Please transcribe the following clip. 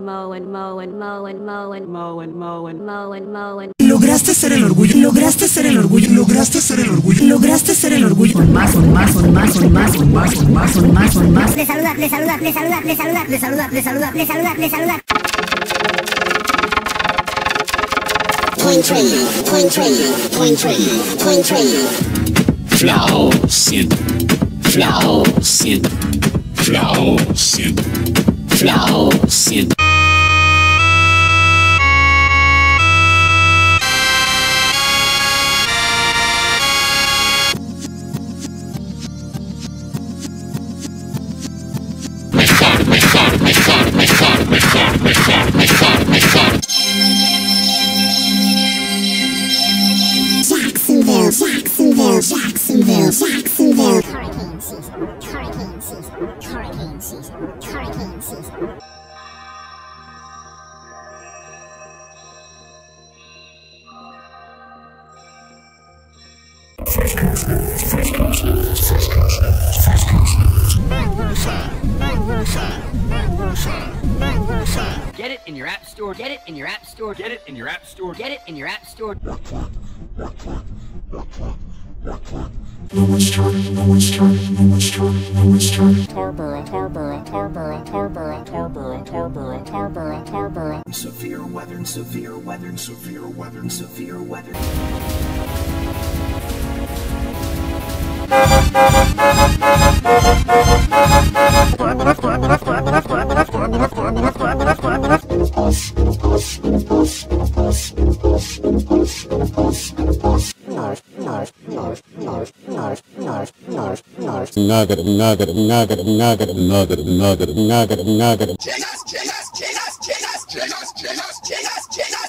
Lograste ser el orgullo, lograste ser el orgullo, lograste ser el orgullo, lograste ser el orgullo. Con más, con más, con más, con más, con más, con más, con más, con más. Le saluda, le saluda, le saluda, le saluda, le saluda, le saluda, le saluda, le saluda. Point training, point training, point training, point training. Flausen, Flausen, Flausen, Flausen. Jacksonville, Jacksonville, Jacksonville, Jacksonville. Hurricane season, hurricane season, hurricane season, hurricane season. Get it in your app store. Get it in your app store. Get it in your app store. Get it in your app store. No one's turning, no one's turning, no one's turning, no one's turning. Tarboro, Tarboro, Tarboro, Tarboro, Tarboro, Tarboro, Tarboro, Tarboro. Severe weather, severe weather, severe weather, severe weather. Negative, negative, negative, negative, negative, negative, negative, negative. Jesus, Jesus, Jesus, Jesus, Jesus, Jesus, Jesus, Jesus.